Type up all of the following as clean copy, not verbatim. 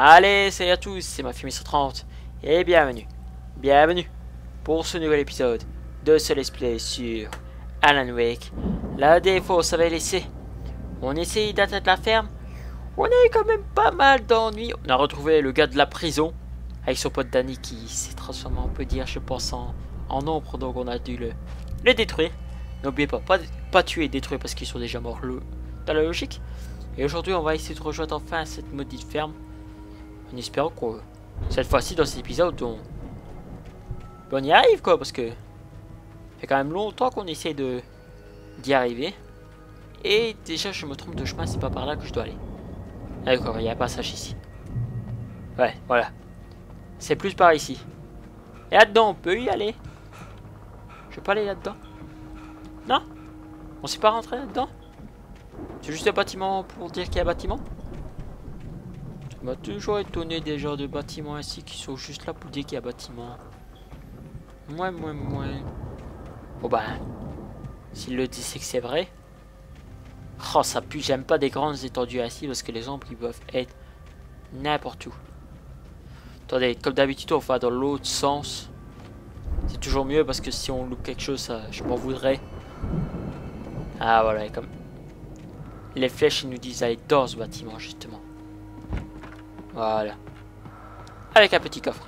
Allez, salut à tous, c'est ma famille 130 et bienvenue pour ce nouvel épisode de ce let's play sur Alan Wake. La défaut, ça va laisser. On essaye d'atteindre la ferme. On a eu quand même pas mal d'ennuis. On a retrouvé le gars de la prison avec son pote Danny qui s'est transformé, on peut dire, je pense, en ombre. Donc on a dû le détruire. N'oubliez pas tuer et détruire parce qu'ils sont déjà morts dans la logique. Et aujourd'hui, on va essayer de rejoindre enfin à cette maudite ferme. En espérant que cette fois-ci, dans cet épisode, on y arrive quoi. Parce que ça fait quand même longtemps qu'on essaie d'y arriver. Et déjà, je me trompe de chemin, c'est pas par là que je dois aller. D'accord, il y a un passage ici. Ouais, voilà. C'est plus par ici. Et là-dedans, on peut y aller. Je peux pas aller là-dedans. Non? On s'est pas rentré là-dedans? C'est juste un bâtiment pour dire qu'il y a un bâtiment? Ça m'a toujours étonné des genres de bâtiments ainsi qui sont juste là pour dire qu'il y a un bâtiment. Moi. Bon ben, s'il le dit, c'est que c'est vrai. Oh, ça pue, j'aime pas des grandes étendues ainsi parce que les ombres ils peuvent être n'importe où. Attendez, comme d'habitude, on va dans l'autre sens. C'est toujours mieux parce que si on loupe quelque chose, ça, je m'en voudrais. Ah voilà, comme les flèches ils nous disent d'aller dans ce bâtiment justement. Voilà. Avec un petit coffre.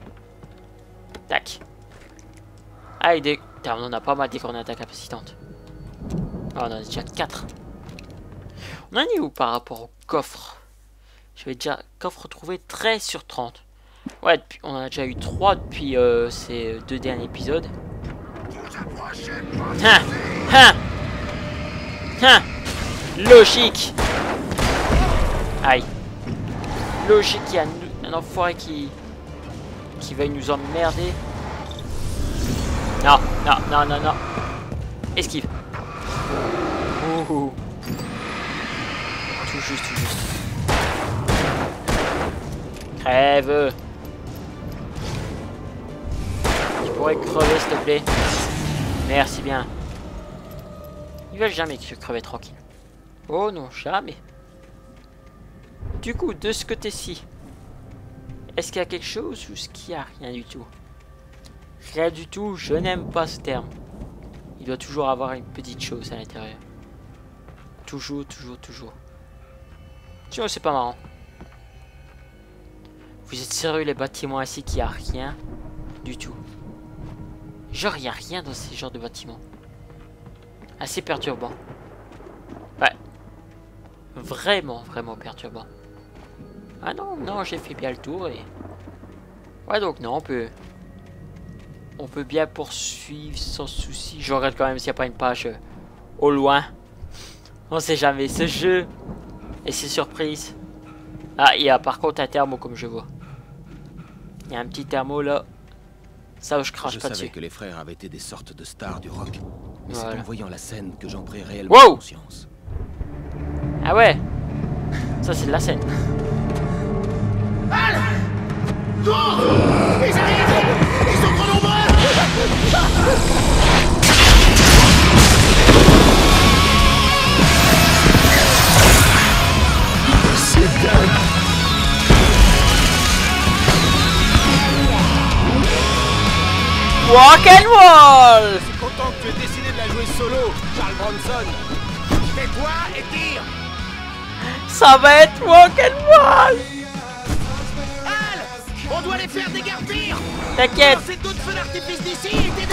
Tac. Allez, putain, on en a pas mal des grenades incapacitantes. Oh, on en a déjà 4. On en est où par rapport au coffre? Je vais déjà coffre retrouvé 13 sur 30. Ouais, on en a déjà eu 3 depuis ces 2 derniers épisodes. Logique. Aïe. Logique, il y a un enfoiré qui va nous emmerder. Non. Esquive. Ouh. Tout juste. Crève. Tu pourrais crever s'il te plaît. Merci bien. Ils veulent jamais que je creve tranquille. Oh non, jamais. Du coup, de ce côté-ci, est-ce qu'il y a quelque chose ou est-ce qu'il n'y a rien du tout? Rien du tout, je n'aime pas ce terme. Il doit toujours avoir une petite chose à l'intérieur. Toujours. Sinon, c'est pas marrant. Vous êtes sérieux, les bâtiments ici, qu'il n'y a rien du tout? Genre, il n'y a rien dans ces genres de bâtiments. Assez perturbant. Ouais. Vraiment perturbant. Ah non, j'ai fait bien le tour et... Ouais, donc non, on peut bien poursuivre sans souci. Je regarde quand même s'il n'y a pas une page au loin. On sait jamais, ce jeu et ses surprises. Ah, il y a par contre un thermo comme je vois. Il y a un petit thermo là. Ça, je crache pas dessus. Je savais que les frères avaient été des sortes de stars du rock. Mais voilà. c'est en voyant la scène que j'en pris réellement conscience. Ah ouais. Ça, c'est de la scène. Al! Cours! Ils arrivent! Ils sont trop nombreux! C'est dingue! Rock'n'roll! Je suis content que tu aies décidé de la jouer solo, Charles Bronson. Tais-toi et tire! Ça va être rock'n'roll! Al! On doit les faire déguerpir! T'inquiète! Lancer d'autres feux d'artifice d'ici et t'aider!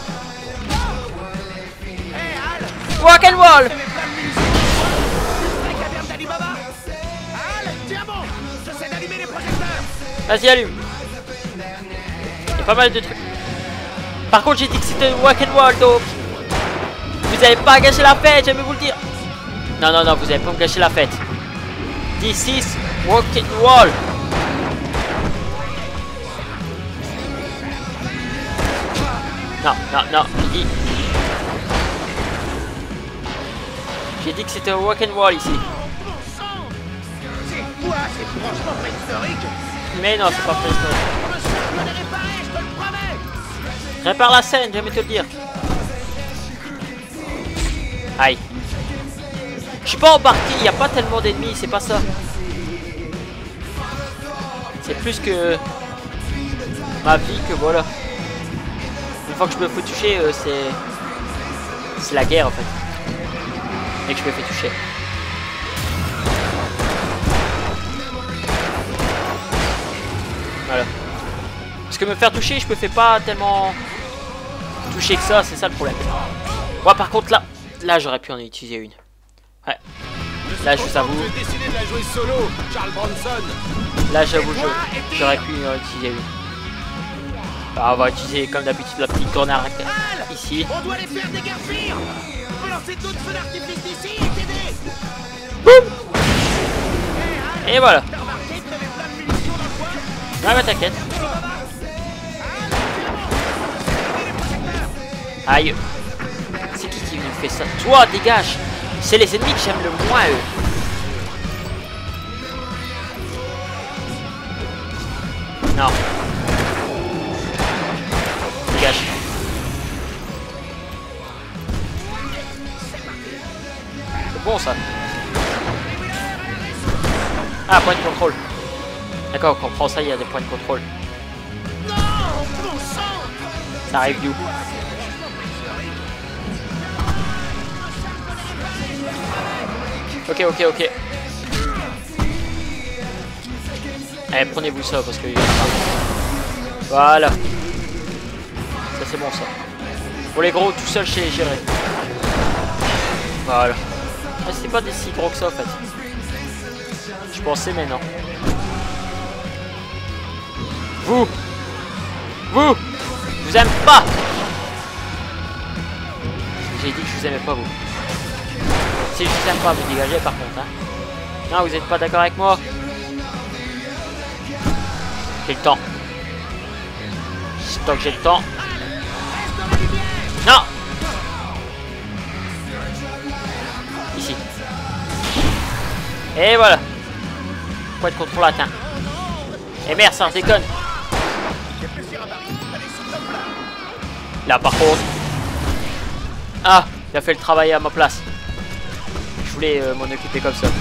Hé Al! Rock'n'roll! T'avais plein de munitions! La caverne d'Ali Baba! Al! Tiens bon! J'essaie d'allumer les projecteurs! Vas-y, allume! Il y a pas mal de trucs. Par contre, j'ai dit que c'était rock'n'roll, donc vous avez pas gâché la fête, j'aime vous le dire. Non, vous avez pas gâché la fête. This is rock'n'roll. Non, j'ai dit que c'était rock'n'roll ici. C'est quoi? C'est franchement préhistorique! Mais non, c'est pas préhistorique. Monsieur, je l'ai réparé, je te le promets! Répare la scène, j'aime te le dire. Aïe. Je suis pas embarqué, il n'y a pas tellement d'ennemis, c'est pas ça. C'est plus que ma vie que voilà. Une fois que je me fais toucher, c'est la guerre en fait. Et que je me fais toucher. Voilà. Parce que me faire toucher, je me fais pas tellement toucher que ça, c'est ça le problème. Moi par contre là j'aurais pu en utiliser une. Ouais. Là je vous avoue. Là j'avoue j'aurais pu en utiliser une. Alors, on va utiliser comme d'habitude la petite grenade ici. On doit les faire déguerpir. On peut lancer d'autres feux d'artifice d'ici et t'aider. Boum. Et voilà. T'as remarqué que t'avais plein de munitions dans le coin? Ouais mais t'inquiète. Aïe. C'est qui nous fait ça? Toi dégage. C'est les ennemis que j'aime le moins eux. Non. Dégage. C'est bon ça. Ah, point de contrôle. D'accord, quand on prend ça, il y a des points de contrôle. Non, mon sang. Ça arrive d'où? Ok. Allez, prenez-vous ça parce que... Voilà. Ça c'est bon ça. Pour les gros, tout seul chez géré. Voilà. Ah, c'était pas des si gros que ça en fait. Je pensais mais non. Vous aime pas. J'ai dit que je vous aimais pas vous. Si je vous aime pas, vous dégagez par contre hein. Non, vous êtes pas d'accord avec moi. J'ai le temps. Tant que j'ai le temps. Non. Ici. Et voilà. Point de contrôle atteint. Et merde, ça déconne. Là par contre. Ah, il a fait le travail à ma place. Je voulais m'en occuper comme ça.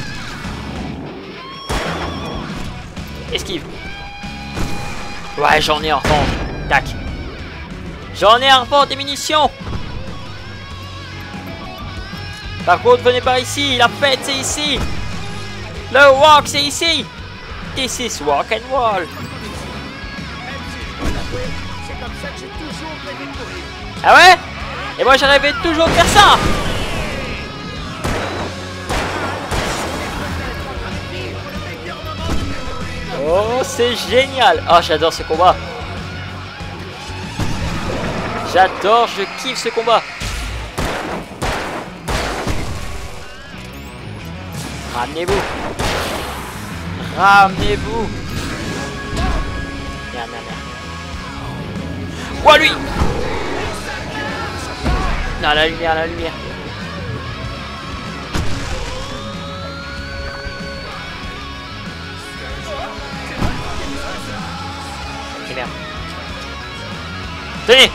Esquive. Ouais, j'en ai en revente. Tac. J'en ai en revente des munitions. Par contre, venez par ici. La fête, c'est ici. Le walk, c'est ici. This is walk and roll. C'est comme ça que j'ai toujours rêvé de courir. Ah ouais? Et moi, j'ai rêvé de toujours faire ça. Oh, c'est génial. Oh, j'adore ce combat. J'adore, je kiffe ce combat. Ramenez-vous. Ramenez-vous. Merde. Oh, lui. Non, la lumière. Et merde. Tenez.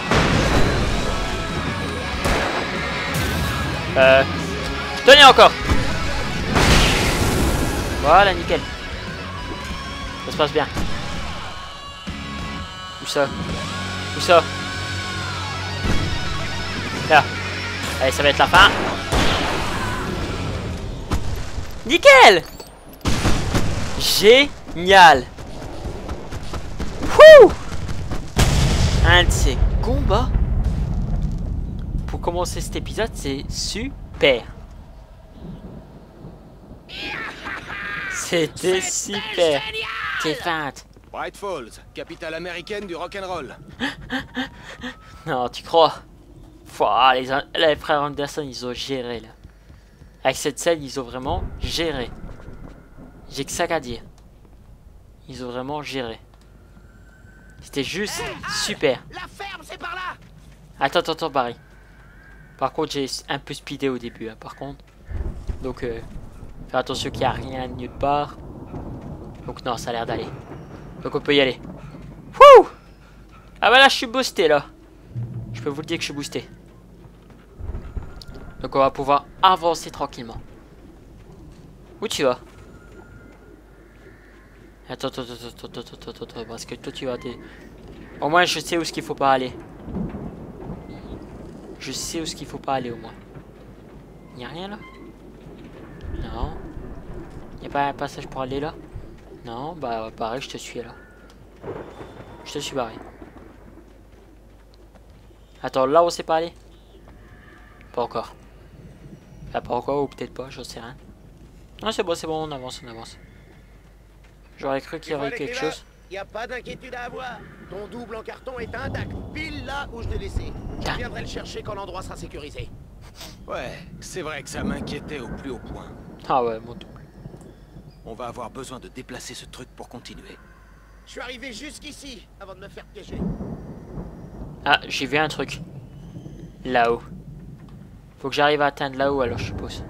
Tenez encore. Voilà, nickel. Ça se passe bien. Où ça? Là. Allez, ça va être la fin. Nickel. Génial. Wouh. Un de ces combats. Pour commencer cet épisode, c'est super. C'était super. T'es feinte. Bright Falls, capitale américaine du rock'n'roll. Non, tu crois? Pouah, les frères Anderson, ils ont géré là. Avec cette scène, ils ont vraiment géré. J'ai que ça qu'à dire. Ils ont vraiment géré. C'était juste super. La ferme, c'est par là. Attends, Barry. Par contre, j'ai un peu speedé au début, hein, par contre. Donc, fais attention qu'il n'y a rien de nulle part. Donc non, ça a l'air d'aller. Donc on peut y aller. Wouh! Ah bah là, je suis boosté, là. Je peux vous le dire que je suis boosté. Donc on va pouvoir avancer tranquillement. Où tu vas? Attends, parce que toi tu vas... Au moins je sais où ce qu'il faut pas aller. Je sais où ce qu'il faut pas aller au moins. Y'a rien là? Non. Y'a pas un passage pour aller là? Non, bah pareil, je te suis là. Je te suis barré. Attends, là on sait pas aller? Pas encore. Ah, pas encore, ou peut-être pas, j'en sais rien. Non, c'est bon, on avance, on avance. J'aurais cru qu'il y aurait quelque chose. Y a pas d'inquiétude à avoir. Ton double en carton est intact, pile là où je l'ai laissé. Je viendrai le chercher quand l'endroit sera sécurisé. Ouais, c'est vrai que ça m'inquiétait au plus haut point. Ah ouais, mon double. On va avoir besoin de déplacer ce truc pour continuer. Je suis arrivé jusqu'ici avant de me faire piéger. Ah, j'ai vu un truc. Là-haut. Faut que j'arrive à atteindre là-haut alors, je suppose.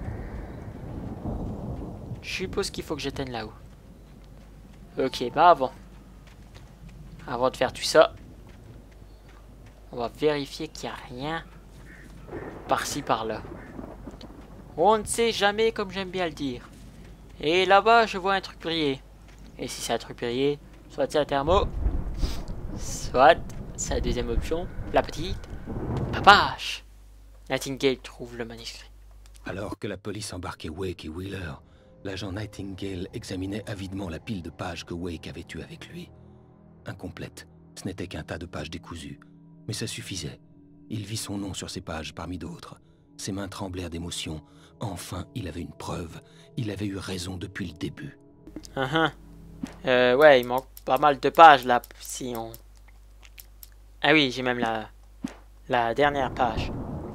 Je suppose qu'il faut que j'atteigne là-haut. Ok, bah avant de faire tout ça, on va vérifier qu'il n'y a rien par-ci par-là. On ne sait jamais, comme j'aime bien le dire. Et là-bas, je vois un truc briller. Et si c'est un truc briller, soit c'est un thermo, soit c'est la deuxième option, la petite papache. Nightingale trouve le manuscrit. Alors que la police embarquait Wake et Wheeler, l'agent Nightingale examinait avidement la pile de pages que Wake avait eue avec lui. Incomplète, ce n'était qu'un tas de pages décousues. Mais ça suffisait. Il vit son nom sur ces pages parmi d'autres. Ses mains tremblèrent d'émotion. Enfin, il avait une preuve. Il avait eu raison depuis le début. Ouais, il manque pas mal de pages là, si on... Ah oui, j'ai même la dernière page.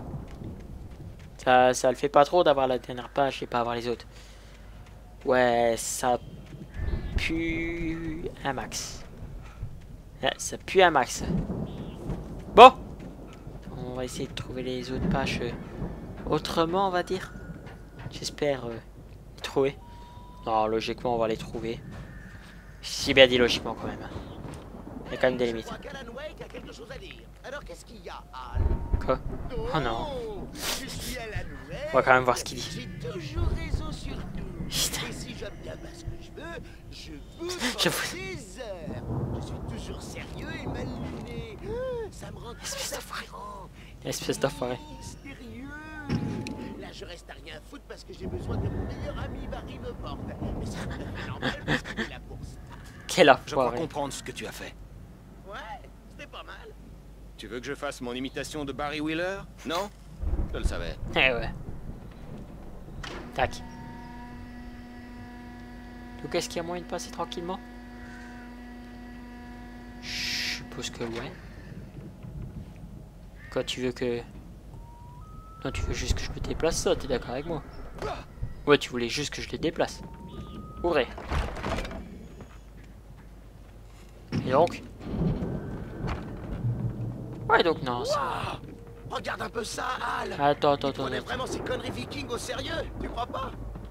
Ça le fait pas trop d'avoir la dernière page et pas avoir les autres. Ouais, ça pue un max. Ouais, ça pue un max. Bon, on va essayer de trouver les autres pages autrement, on va dire. J'espère les trouver. Non, logiquement, on va les trouver. Si bien dit logiquement quand même. Il y a quand même des limites. Alors qu'est-ce qu'il y a, Al? Quoi? Oh non. Je suis Alan Wake. On va quand même voir ce qu'il dit. J'ai toujours raison sur tout. Putain. Et si j'obtiens pas ce que je veux pendant des heures. Je suis toujours sérieux et mal luné. Ça me rend très attirant. Espèce d'enfoiré. Mystérieux. Là, je reste à rien foutre parce que j'ai besoin que mon meilleur ami Barry me porte. Mais ça me fait normal parce qu'il est là pour ça. Quel Je crois enfoiré. comprendre ce que tu as fait. Ouais, c'était pas mal. Tu veux que je fasse mon imitation de Barry Wheeler? Non? Je le savais. Eh ouais. Tac. Donc est-ce qu'il y a moyen de passer tranquillement? Je suppose que ouais. Quoi, tu veux que... Non, tu veux juste que je me déplace ça, t'es d'accord avec moi? Ouais, tu voulais juste que je les déplace. Ouvrez. Et donc? Ouais, donc non, ça... Regarde un peu ça, Al. Attends. Prenez vraiment ces conneries vikings au sérieux, tu crois pas?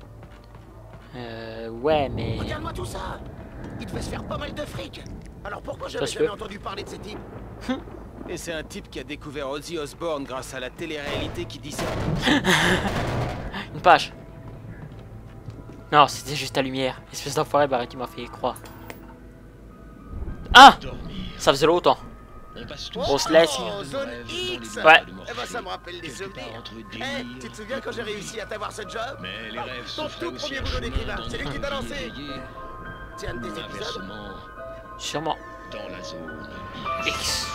Ouais, mais... Regarde-moi tout ça. Il devait se faire pas mal de fric. Alors pourquoi j'avais se jamais peut. entendu parler de ces types? Et c'est un type qui a découvert Ozzy Osbourne grâce à la télé-réalité qui dit ça. Une page. Non, c'était juste la lumière. Espèce d'enfoiré, Barry, tu m'as fait croire. Ah! Ça faisait longtemps. On se laisse. Zone X. Ouais. Eh ben ça me rappelle des souvenirs. Eh, tu te souviens quand j'ai réussi à t'avoir ce job? Mais les rêves Ton se tout feraient aussi premier un boulot chemin d'écrivain, dans c'est lui nos qui t'a lancé. éveillés, C'est un de tes ou épisodes? inversement, Sûrement. dans la zone X. X.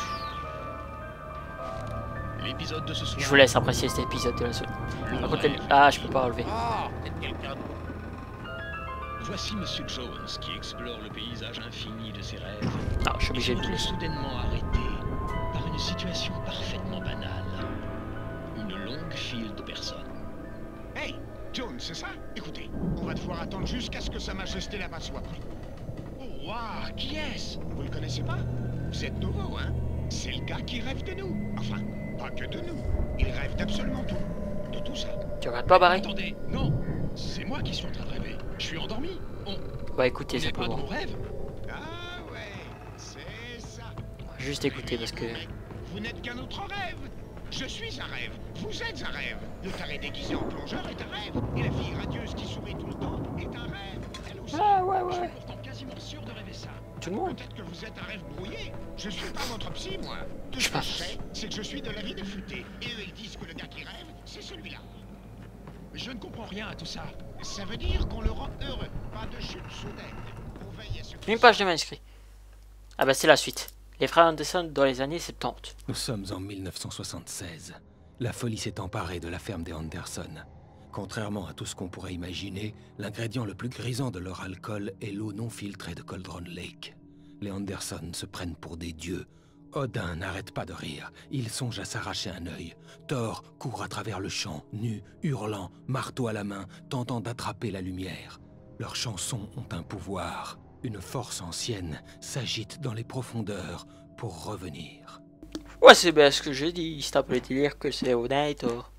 L'épisode de ce soir. Je vous laisse apprécier cet épisode de la zone. le Par contre, rêve. ah, je peux pas relever. Ah, peut-être quelqu'un de... Voici Monsieur Jones qui explore le paysage infini de ses rêves. Non, je suis Et obligé se de le retrouve laisser. soudainement arrêté par une situation parfaitement banale. Une longue file de personnes. Hey, Jones, c'est ça? Écoutez, on va devoir attendre jusqu'à ce que Sa Majesté là-bas soit prête. Oh, waouh, qui est-ce? Vous le connaissez pas? Vous êtes nouveau, hein? C'est le gars qui rêve de nous. Enfin, pas que de nous. Il rêve d'absolument tout. De tout ça. Tu regardes pas, Barry? Attendez, non. C'est moi qui suis en train de rêver. Je suis endormi. On Bah écoutez, n'est pas de simplement. mon rêve? Ah ouais, c'est ça. Juste écouter parce que... Vous n'êtes qu'un autre rêve. Je suis un rêve. Vous êtes un rêve. Le taré déguisé en plongeur est un rêve. Et la fille radieuse qui sourit tout le temps est un rêve. Elle aussi. Ah ouais, Je suis ouais. pourtant quasi quasiment sûr de rêver ça. Tout le monde. Peut-être que vous êtes un rêve brouillé. Je suis pas votre psy, moi. Tout Je ce que sais pas. je sais, c'est que je suis de l'avis des futés. Et eux, ils disent que le gars qui rêve, c'est celui-là. Je ne comprends rien à tout ça. Ça veut dire qu'on le rend heureux. Pas de chute soudaine. On veille à ce qu'il Une page de manuscrit. Ah bah c'est la suite. Les frères Anderson dans les années 70. Nous sommes en 1976. La folie s'est emparée de la ferme des Anderson. Contrairement à tout ce qu'on pourrait imaginer, l'ingrédient le plus grisant de leur alcool est l'eau non filtrée de Cauldron Lake. Les Anderson se prennent pour des dieux. Odin n'arrête pas de rire. Il songe à s'arracher un œil. Thor court à travers le champ, nu, hurlant, marteau à la main, tentant d'attraper la lumière. Leurs chansons ont un pouvoir. Une force ancienne s'agite dans les profondeurs pour revenir. Ouais, c'est bien ce que je dis. C'est un peu le délire que c'est Odin et Thor.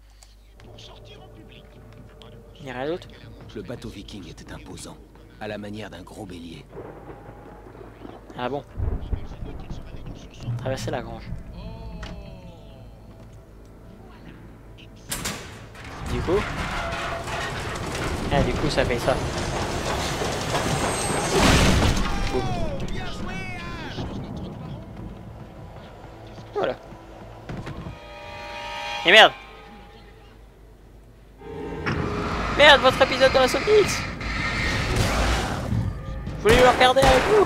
Il n'y a rien d'autre. Le bateau viking était imposant, à la manière d'un gros bélier. Ah bon. Traverser la grange. Du coup. Ah, du coup, ça fait ça. Boum. Voilà. Et merde! Merde, votre épisode dans la Sophix! Je voulais le regarder avec vous!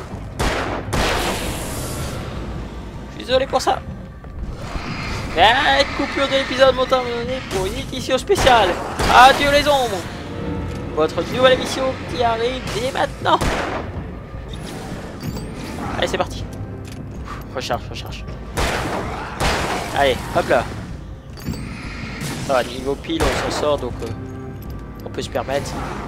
Je suis désolé pour ça! Et coupure de l'épisode momentané pour une édition spéciale! Adieu les ombres! Votre nouvelle émission qui arrive dès maintenant! Allez, c'est parti! Recharge, recharge. Allez, hop là! Ça va, niveau pile, on s'en sort donc. On peut se permettre.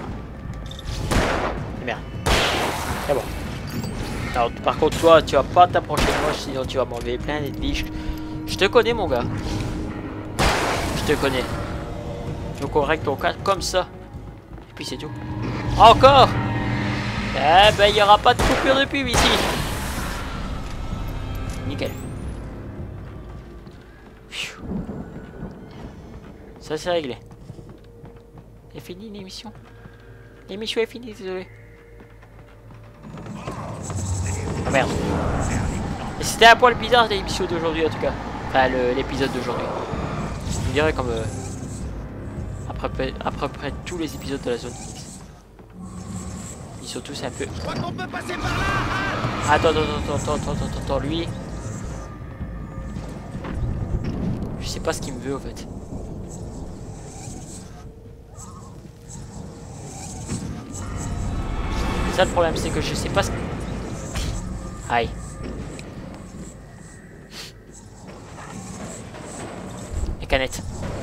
Merde. C'est bon. Alors, par contre, toi, tu vas pas t'approcher de moi, sinon tu vas m'enlever plein de biches. Je te connais, mon gars. Je te connais. Donc, on règle ton cas comme ça. Et puis, c'est tout. Encore! Eh ben, il n'y aura pas de coupure de pub ici. Nickel. Pfiou. Ça, c'est réglé. C'est fini l'émission. L'émission est finie, désolé. Oh merde. Et c'était un poil bizarre l'émission d'aujourd'hui en tout cas. Enfin l'épisode d'aujourd'hui. Je dirais comme à peu près tous les épisodes de la zone X. Ils sont tous un peu. Je crois qu'on peut passer par là. Attends, lui. Je sais pas ce qu'il me veut en fait. Ça le problème c'est que je sais pas ce... Aïe. Les canettes.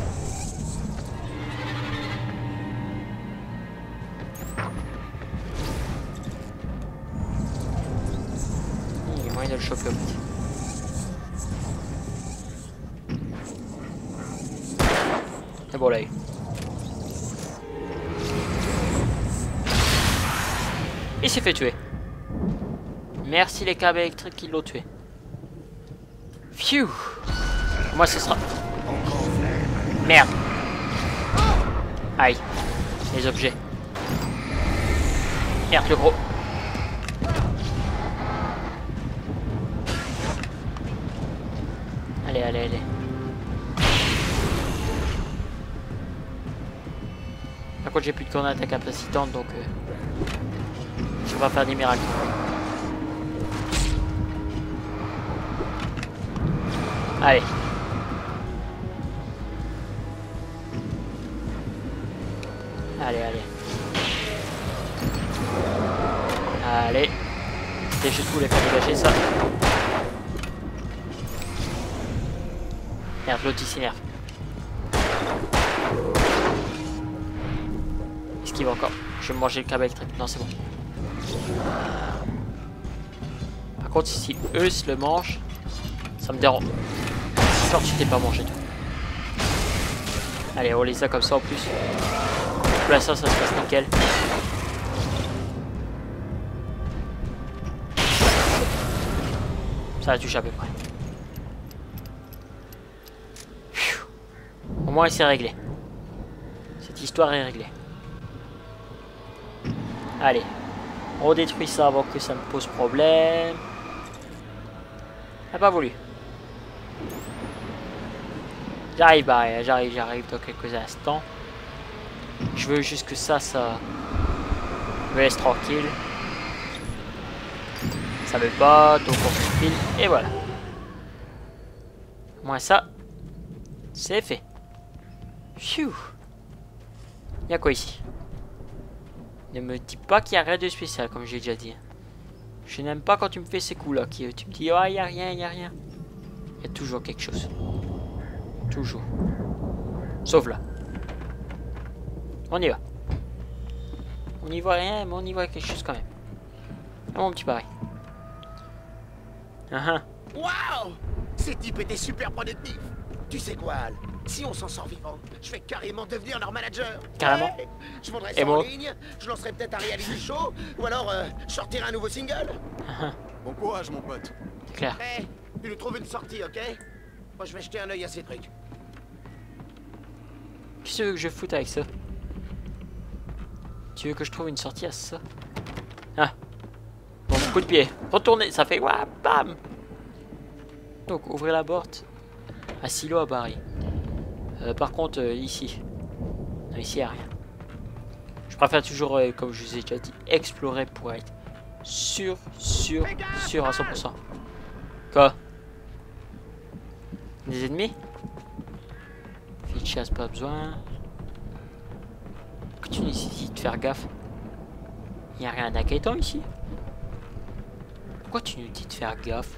Il y a moyen de le choper au fait. Et bon là. Il s'est fait tuer. Merci les câbles électriques qui l'ont tué. Phew. Moi ce sera... Merde. Aïe. Les objets. Merde le gros. Allez, allez, allez. Par contre j'ai plus de cornes d'attaque capacitante donc... je vais pas faire des miracles. Allez. Allez, allez. Allez. Je voulais faire dégager ça. Merde, l'autre il s'énerve. Est-ce qu'il va encore? Je vais manger le câble électrique. Non, c'est bon. Par contre, si eux se le mangent, ça me dérange. Genre, tu t'es pas mangé tout. Allez, on les a comme ça en plus. Là, ça se passe nickel. Ça a touché à peu près. Au moins, c'est réglé. Cette histoire est réglée. Allez. On détruit ça avant que ça me pose problème. Elle n'a pas voulu. J'arrive, bah, j'arrive dans quelques instants. Je veux juste que ça me laisse tranquille. Ça veut pas, donc on file, et voilà. Au moins ça, c'est fait. Phew. Il y a quoi ici? Ne me dis pas qu'il n'y a rien de spécial, comme j'ai déjà dit. Je n'aime pas quand tu me fais ces coups là, tu me dis, oh, il n'y a rien, il n'y a rien. Il y a toujours quelque chose. Toujours. Sauf là. On y va. On n'y voit rien, mais on y voit quelque chose quand même. Ah, mon petit pareil. Waouh! Ces types étaient super productifs. Tu sais quoi, Al? Si on s'en sort vivant, je vais carrément devenir leur manager. Carrément. Ouais. Je vendrai Et ça en moi ligne, je lancerai peut-être un reality show, ou alors je sortirai un nouveau single. Bon courage, mon pote. C'est clair. Hé, tu nous trouves une sortie, ok? Moi, je vais jeter un œil à ces trucs. Qu'est-ce que tu veux que je foute avec ça? Tu veux que je trouve une sortie à ça? Ah. Bon, coup de pied. Retournez, ça fait ouah, bam. Donc, ouvrez la porte. À silo à Barry. Par contre, ici. Non, ici, il n'y a rien. Je préfère toujours, comme je vous ai déjà dit, explorer pour être sûr à 100%. Quoi? Des ennemis? Fille de chasse, pas besoin. Que tu nécessites de faire gaffe. Il n'y a rien d'inquiétant ici. Pourquoi tu nous dis de faire gaffe?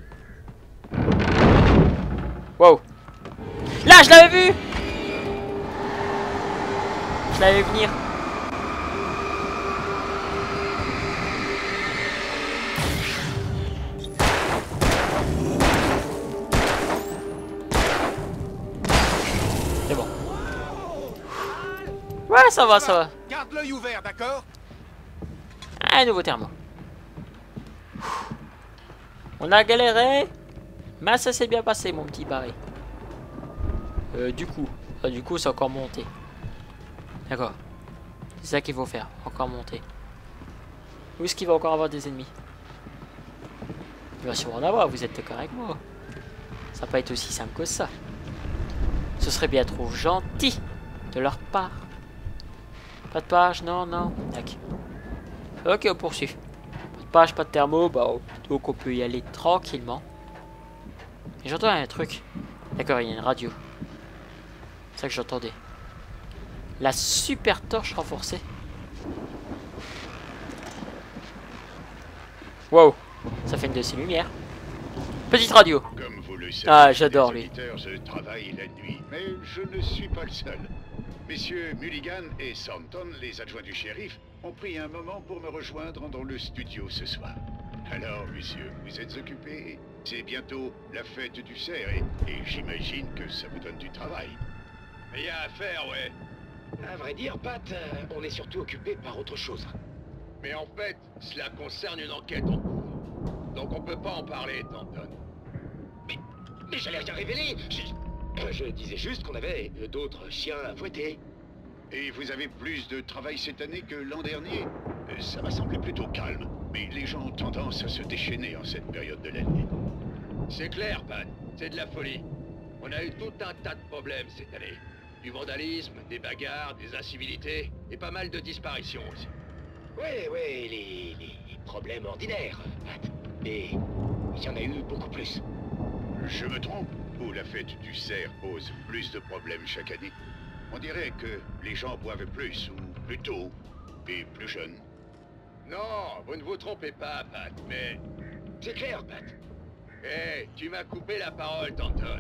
Wow. Là, je l'avais vu. Je l'avais venir. C'est bon. Ouais, ça va, ça va. Garde l'œil ouvert, d'accord? Un nouveau thermo. On a galéré, mais ça s'est bien passé, mon petit Barry. Du coup, c'est encore monté. D'accord. C'est ça qu'il faut faire, encore monter. Où est-ce qu'il va encore avoir des ennemis? Il va sûrement en avoir, vous êtes d'accord avec moi. Ça va pas être aussi simple que ça. Ce serait bien trop gentil de leur part. Pas de page, non, non. Tac. Ok, on poursuit. Pas de page, pas de thermo, bah, donc on peut y aller tranquillement. Et j'entends un truc. D'accord, il y a une radio. C'est ça que j'entendais. La super torche renforcée. Wow, ça fait une de ces lumières. Petite radio. Comme vous le savez, Ah, j'adore lui. Je travaille la nuit, mais je ne suis pas le seul. Messieurs Mulligan et Thornton, les adjoints du shérif, ont pris un moment pour me rejoindre dans le studio ce soir. Alors, monsieur, vous êtes occupés? C'est bientôt la fête du cerf et j'imagine que ça vous donne du travail. Rien à faire, ouais. À vrai dire, Pat, on est surtout occupé par autre chose. Mais en fait, cela concerne une enquête en cours. Donc on peut pas en parler, Thornton. Mais j'allais rien révéler. Je disais juste qu'on avait d'autres chiens à fouetter. Et vous avez plus de travail cette année que l'an dernier? Ça m'a semblé plutôt calme, mais les gens ont tendance à se déchaîner en cette période de l'année. C'est clair, Pat. C'est de la folie. On a eu tout un tas de problèmes cette année. Du vandalisme, des bagarres, des incivilités, et pas mal de disparitions aussi. Ouais, les problèmes ordinaires, Pat. Mais il y en a eu beaucoup plus. Je me trompe? Ou la fête du cerf pose plus de problèmes chaque année? On dirait que les gens boivent plus, ou plus tôt, et plus jeunes. Non, vous ne vous trompez pas, Pat, mais... C'est clair, Pat. Hé, tu m'as coupé la parole, Thornton.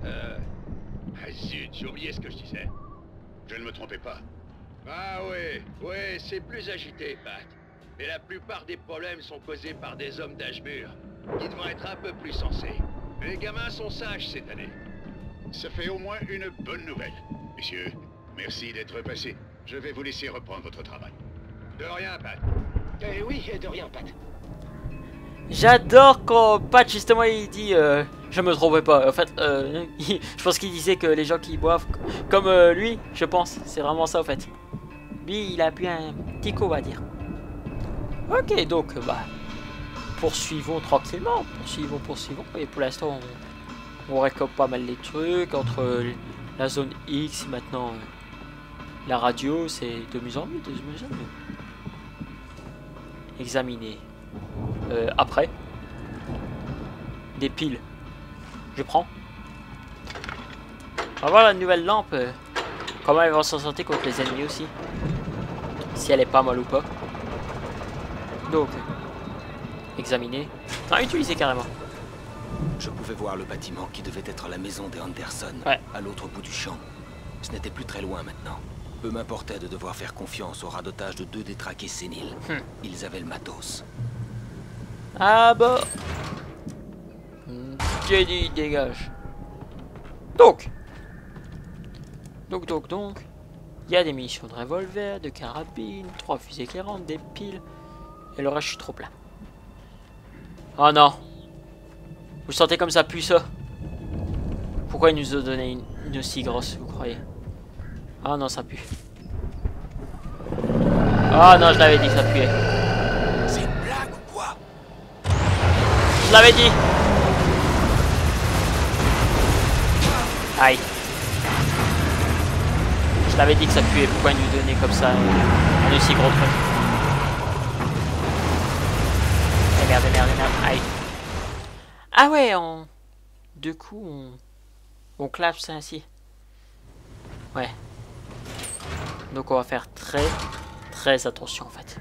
Ah zut, j'ai oublié ce que je disais. Je ne me trompais pas. Ah ouais, c'est plus agité, Pat. Mais la plupart des problèmes sont causés par des hommes d'âge mûr, qui devraient être un peu plus sensés. Les gamins sont sages cette année. Ça fait au moins une bonne nouvelle. Messieurs, merci d'être passés. Je vais vous laisser reprendre votre travail. De rien, Pat. Oui, de rien, Pat. J'adore quand Pat justement il dit je me trompais pas. En fait, je pense qu'il disait que les gens qui boivent comme lui, je pense, c'est vraiment ça en fait. Lui, il a pu un petit coup, on va dire. Ok, donc, bah, poursuivons tranquillement, poursuivons. Et pour l'instant, on récolte pas mal les trucs entre la zone X et maintenant la radio, c'est de mieux en mieux, Examiner. Après. Des piles. Je prends. On va voir la nouvelle lampe. Comment elle va s'en sortir contre les ennemis aussi. Si elle est pas mal ou pas. Donc. Examiner. Non, utiliser carrément. Je pouvais voir le bâtiment qui devait être la maison des Anderson, à l'autre bout du champ. Ce n'était plus très loin maintenant. Peu m'importait de devoir faire confiance au radotage de 2 détraqués séniles. Ils avaient le matos. Ah bah. J'ai dit, dégage. Donc. Il y a des munitions de revolver, de carabine, 3 fusées 40, des piles. Et le reste, je suis trop plein. Oh non. Vous sentez comme ça pue ça? Pourquoi il nous a donné une aussi grosse, vous croyez? Ah non, ça pue. Ah non, je l'avais dit que ça puait. C'est une blague ou quoi? Je l'avais dit. Aïe. Je l'avais dit que ça puait. Pourquoi il nous donnait comme ça un aussi gros truc? Merde. Aïe. Ah ouais, du coup, on clappe ça ainsi. Ouais. Donc on va faire très attention en fait.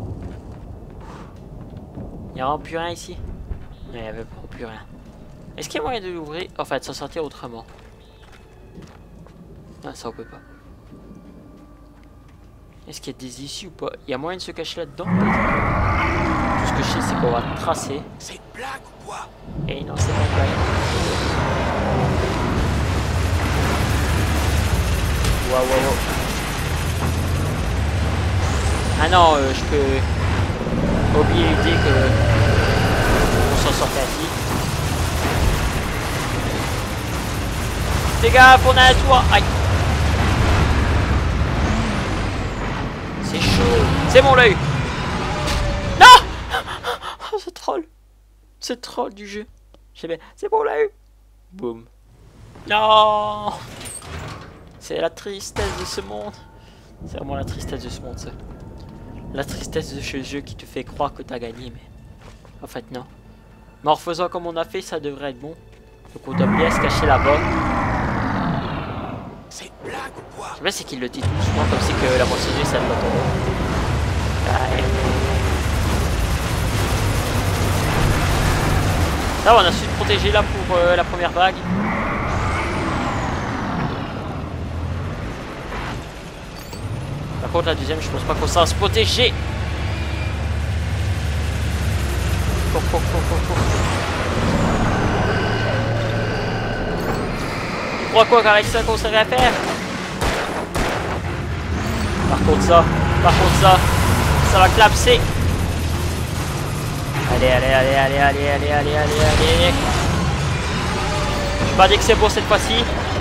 Il n'y a plus rien ici? Il n'y avait plus rien. Est-ce qu'il y a moyen de l'ouvrir? Enfin, de s'en sortir autrement. Ah, ça on peut pas. Est-ce qu'il y a des issues ou pas? Il y a moyen de se cacher là-dedans? Tout ce que je sais, c'est qu'on va tracer. C'est une blague ou quoi? Et non, c'est pas une blague. Wow. Ah non, je peux oublier l'idée que on s'en sortait ainsi. Les gars, on a un toit. Aïe. C'est chaud. C'est bon l'œil. Non. Oh, c'est troll. C'est troll du jeu. C'est bon l'œil. Boum. Non. C'est la tristesse de ce monde. C'est vraiment la tristesse de ce monde, ça. La tristesse de ce jeu qui te fait croire que t'as gagné, mais en fait non. Mais en refaisant comme on a fait, ça devrait être bon. Donc on doit bien se cacher là-bas. C'est une blague ou quoi? Je sais pas, c'est qu'il le dit tout souvent comme si que la moitié ça doit tomber. Ça va, on a su se protéger là pour la première vague. Par contre la deuxième, je pense pas qu'on s'en se protéger. Cours. Tu crois quoi qu'avec ça qu'on sait rien faire? Par contre ça va clapser. Allez. Je pas dit que c'est bon cette fois-ci.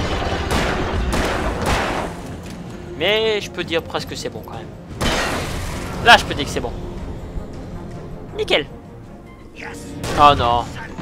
Mais je peux dire presque c'est bon quand même. Là je peux dire que c'est bon. Nickel. Oh non.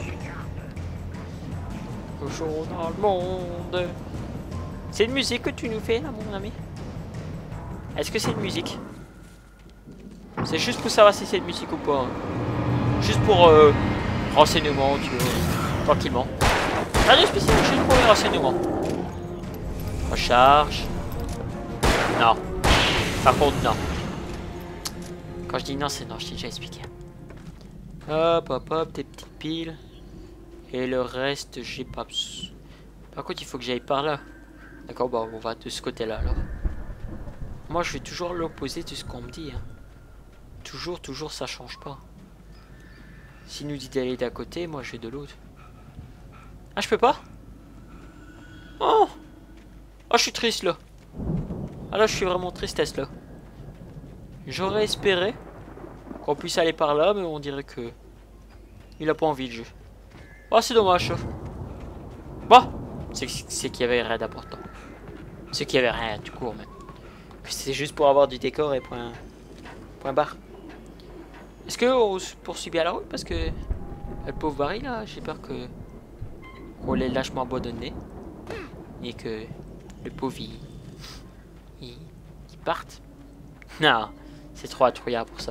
Toujours dans le monde. C'est une musique que tu nous fais là mon ami? Est-ce que c'est une musique? C'est juste pour savoir si c'est une musique ou pas. Juste pour renseignement, tu vois. Tranquillement. Rien de spécial, juste pour les renseignements. Recharge. Non. Par contre, non. Quand je dis non, c'est non, je t'ai déjà expliqué. Hop, des petites piles. Et le reste, j'ai pas... Par contre, il faut que j'aille par là. D'accord, bah on va de ce côté-là, alors. Moi, je suis toujours l'opposé de ce qu'on me dit. Hein. Toujours, ça change pas. S'il nous dit d'aller d'un côté, moi, je vais de l'autre. Ah, je peux pas? Oh, je suis triste, là. Ah là, je suis vraiment tristesse, là. J'aurais espéré qu'on puisse aller par là, mais on dirait que... il a pas envie, le jeu. Oh, c'est dommage, ça. Bon, c'est qu'il y avait rien d'important. C'est qu'il y avait rien, tout court, même. C'est juste pour avoir du décor et point barre. Est-ce qu'on se poursuit bien la route? Parce que le pauvre Barry là, j'ai peur que qu'on l'ait lâchement abandonné et que le pauvre il parte. Non, c'est trop attrouillard pour ça.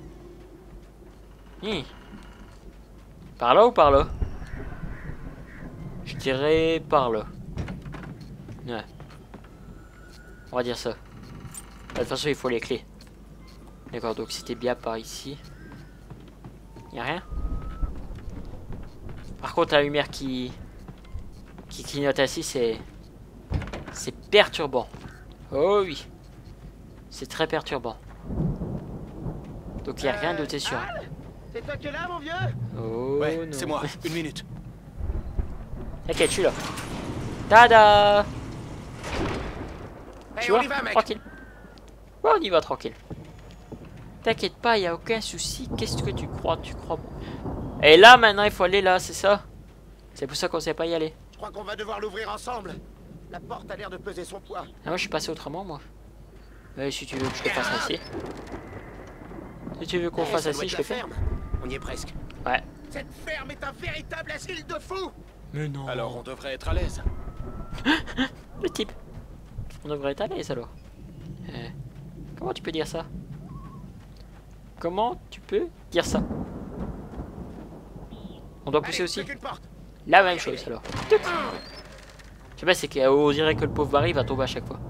Par là ou par là? Je dirais par là. Ouais. On va dire ça. De toute façon, il faut les clés. D'accord, donc c'était bien par ici. Y'a rien? Par contre, la lumière qui clignote ainsi, c'est perturbant. Oh oui. C'est très perturbant. Donc il n'y a rien d'autre, c'est sûr. C'est toi qui es là, mon vieux? Oh Ouais, non. c'est moi. Une minute. T'inquiète, je suis là. Tada! Hey, Tu on vois, y va, mec. tranquille. Ouais, on y va tranquille. T'inquiète pas, y a aucun souci. Qu'est-ce que tu crois? Tu crois bon. Et là, maintenant, il faut aller là, c'est ça? C'est pour ça qu'on sait pas y aller. Je crois qu'on va devoir l'ouvrir ensemble. La porte a l'air de peser son poids. Ah, moi, je suis passé autrement, moi. Mais si tu veux que je le fasse ainsi. Si tu veux qu'on fasse Ça doit ainsi, être je la le fais. ferme. On y est presque. Ouais. Cette ferme est un véritable asile de fous. Mais non. Alors on devrait être à l'aise. Le type. On devrait être à l'aise alors. Comment tu peux dire ça? Comment tu peux dire ça? On doit pousser Allez, aussi plus qu'une porte. la même chose alors. Je sais pas, c'est qu'on dirait que le pauvre Barry va tomber à chaque fois.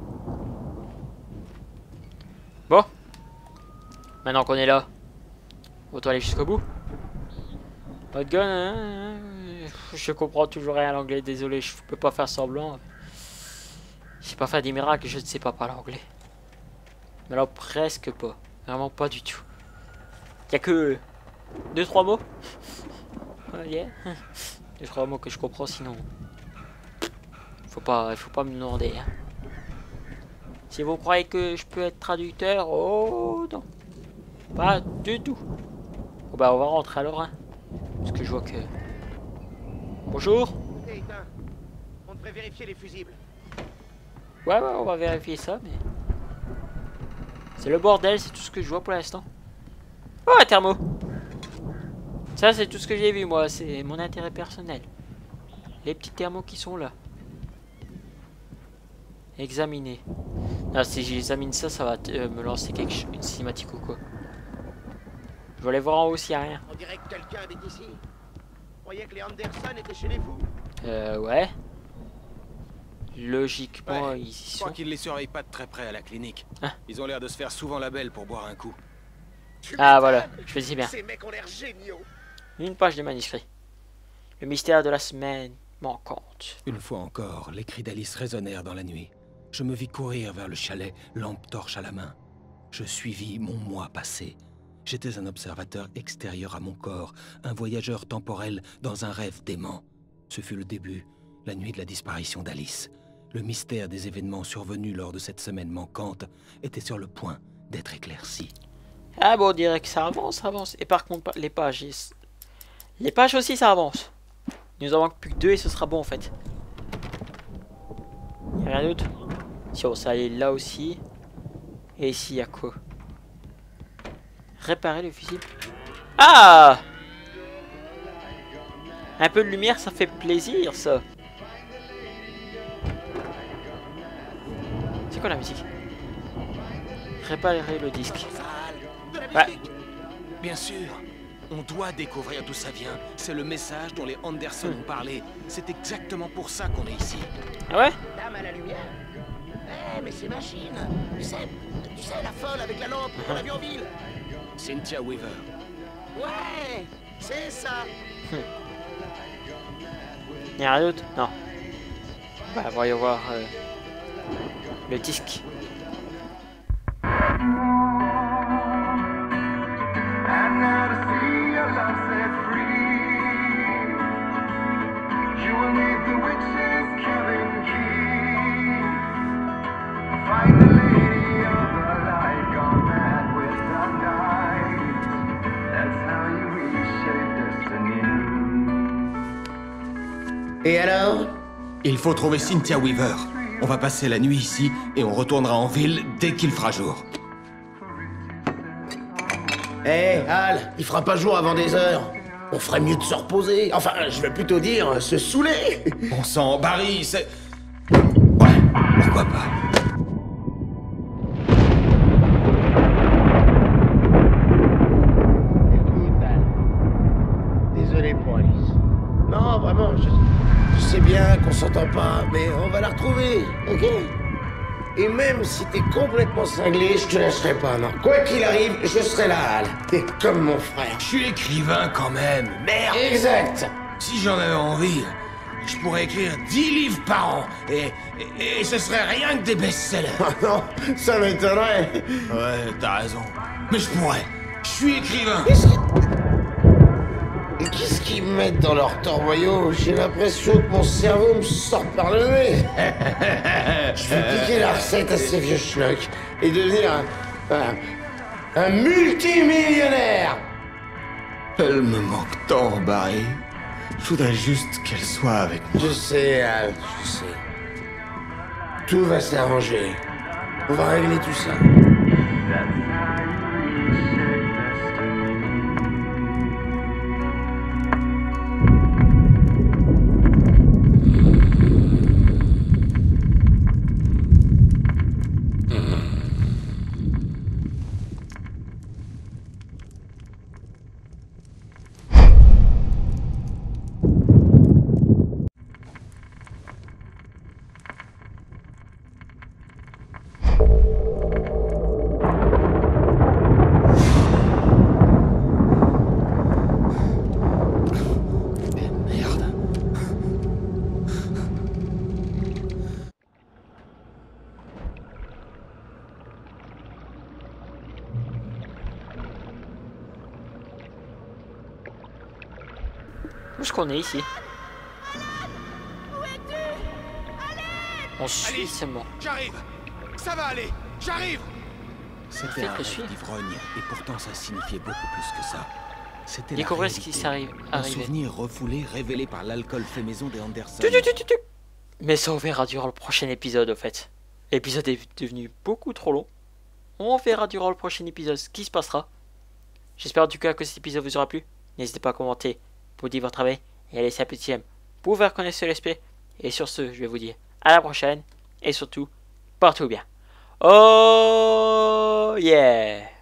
Bon. Maintenant qu'on est là, on doit aller jusqu'au bout. Votre gun, hein, je comprends toujours rien à l'anglais, désolé, je peux pas faire semblant. Je sais pas faire des miracles, je ne sais pas parler anglais. Mais alors presque pas, vraiment pas du tout. Y'a que 2-3 mots. Yeah. 2-3 mots que je comprends, sinon il faut pas me demander. Hein. Si vous croyez que je peux être traducteur, oh non, pas du tout. Bon bah on va rentrer alors, hein. Parce que je vois que... Bonjour. Hey, Ethan, on devrait vérifier les fusibles. Ouais, on va vérifier ça, mais... C'est le bordel, c'est tout ce que je vois pour l'instant. Oh, un thermo. Ça, c'est tout ce que j'ai vu, moi. C'est mon intérêt personnel. Les petits thermos qui sont là. Examiner. Non, si j'examine ça, ça va me lancer une cinématique ou quoi. Je vais aller voir en haut s'il n'y a rien. On dirait que quelqu'un habite ici. Je croyais que les Anderson étaient chez les fous. Ouais. Logiquement, Ouais, ils y Je sont. crois qu'ils les surveillent pas de très près à la clinique. Hein? Ils ont l'air de se faire souvent la belle pour boire un coup. Ah, voilà. Je faisais bien. Ces mecs ont l'air géniaux. Une page de manuscrit. Le mystère de la semaine manquante. Une fois encore, les cris d'Alice résonnèrent dans la nuit. Je me vis courir vers le chalet, lampe torche à la main. Je suivis mon moi passé. J'étais un observateur extérieur à mon corps, un voyageur temporel dans un rêve dément. Ce fut le début, la nuit de la disparition d'Alice. Le mystère des événements survenus lors de cette semaine manquante était sur le point d'être éclairci. Ah bon, on dirait que ça avance, ça avance. Et par contre, les pages aussi, ça avance. Il nous en manque plus que 2 et ce sera bon en fait. Y'a rien d'autre? Si on s'est allé là aussi. Et ici, il y a quoi? Réparer le fusible. Ah! Un peu de lumière, ça fait plaisir, ça. C'est quoi la musique? Réparer le disque. De la Ouais. musique. Bien sûr. On doit découvrir d'où ça vient. C'est le message dont les Anderson ont parlé. C'est exactement pour ça qu'on est ici. Ah ouais? Dame à la lumière. Eh, mais c'est machine. Tu sais, la folle avec la lampe dans l'avion ville. Cynthia Weaver. Ouais, c'est ça. Y'a rien d'autre? Non. Bah, voyons voir le disque. Et alors? Il faut trouver Cynthia Weaver. On va passer la nuit ici et on retournera en ville dès qu'il fera jour. Eh, Al, il fera pas jour avant des heures. On ferait mieux de se reposer. Enfin, je vais plutôt dire, se saouler. Bon sang, Barry, c'est... Ouais, pourquoi pas. Écoute, Al. Désolé pour Alice. Non, vraiment, je sais bien qu'on s'entend pas, mais on va la retrouver, ok? Et même si t'es complètement cinglé, je te lâcherai pas, non. Quoi qu'il arrive, je serai là, Al. T'es comme mon frère. Je suis écrivain quand même, merde. Exact. Si j'en avais envie, je pourrais écrire 10 livres par an. Et ce serait rien que des best-sellers. Ah non, ça m'étonnerait. Ouais, t'as raison. Mais je pourrais. Je suis écrivain. Qu'est-ce qu'ils mettent dans leur torboyau? J'ai l'impression que mon cerveau me sort par le nez. Je vais piquer la recette à ces vieux schnocks et devenir un multimillionnaire. Elle me manque tant, Barry. Je voudrais juste qu'elle soit avec moi. Je sais, Al, je sais. Tout va s'arranger. On va régler tout ça. Où est-ce qu'on est ici? On suit Alice, seulement. J'arrive. Ça va aller. J'arrive. C'était Fait un que rêve suis. d'ivrogne, et pourtant ça signifiait beaucoup plus que ça. C'était la Découvrez ce qui réalité. s'est arrivé. Un souvenir refoulé, révélé par l'alcool fait maison des Anderson. Mais ça on verra durant le prochain épisode, au fait. L'épisode est devenu beaucoup trop long. On verra durant le prochain épisode ce qui se passera. J'espère en tout cas que cet épisode vous aura plu. N'hésitez pas à commenter pour dire votre avis et à laisser un petit j'aime pour faire connaître ce l'esprit. Et sur ce, je vais vous dire à la prochaine et surtout, portez-vous bien. Oh yeah!